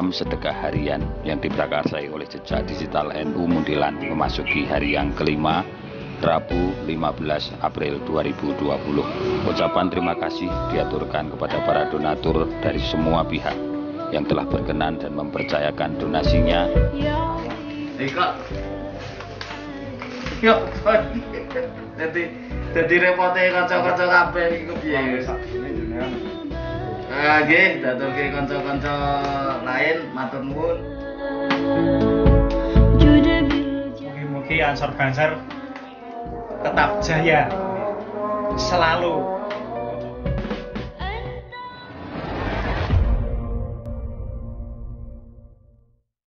program sedekah harian yang diprakarsai oleh Jejak Digital NU Muntilan memasuki hari yang kelima, Rabu 15 April 2020. Ucapan terima kasih diaturkan kepada para donatur dari semua pihak yang telah berkenan dan mempercayakan donasinya. Yuk, jadi repotnya kanca-kanca kabeh iku piye? Nggih, daturke kanca-kanca lain matur nuwun. Mugi-mugi Ansor Banser tetap jaya selalu